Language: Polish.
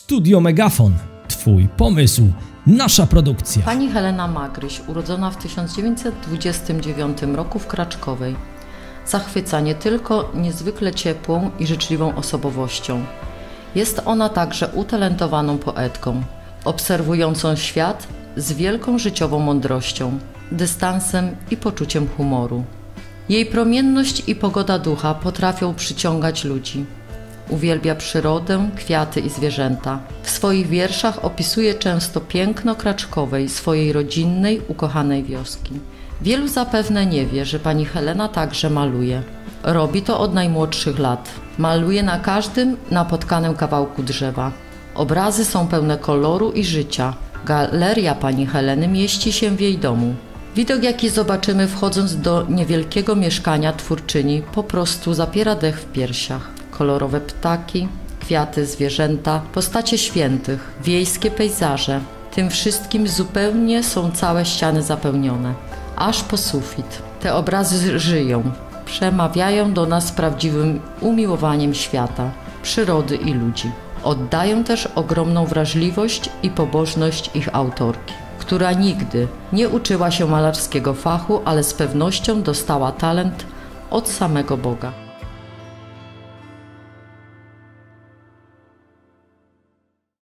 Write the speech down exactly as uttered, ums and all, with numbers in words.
Studio Megafon. Twój pomysł, nasza produkcja. Pani Helena Magryś, urodzona w tysiąc dziewięćset dwudziestym dziewiątym roku w Kraczkowej, zachwyca nie tylko niezwykle ciepłą i życzliwą osobowością. Jest ona także utalentowaną poetką, obserwującą świat z wielką życiową mądrością, dystansem i poczuciem humoru. Jej promienność i pogoda ducha potrafią przyciągać ludzi. Uwielbia przyrodę, kwiaty i zwierzęta. W swoich wierszach opisuje często piękno Kraczkowej, swojej rodzinnej, ukochanej wioski. Wielu zapewne nie wie, że pani Helena także maluje. Robi to od najmłodszych lat. Maluje na każdym napotkanym kawałku drzewa. Obrazy są pełne koloru i życia. Galeria pani Heleny mieści się w jej domu. Widok, jaki zobaczymy wchodząc do niewielkiego mieszkania twórczyni, po prostu zapiera dech w piersiach. Kolorowe ptaki, kwiaty, zwierzęta, postacie świętych, wiejskie pejzaże. Tym wszystkim zupełnie są całe ściany zapełnione, aż po sufit. Te obrazy żyją, przemawiają do nas prawdziwym umiłowaniem świata, przyrody i ludzi. Oddają też ogromną wrażliwość i pobożność ich autorki, która nigdy nie uczyła się malarskiego fachu, ale z pewnością dostała talent od samego Boga.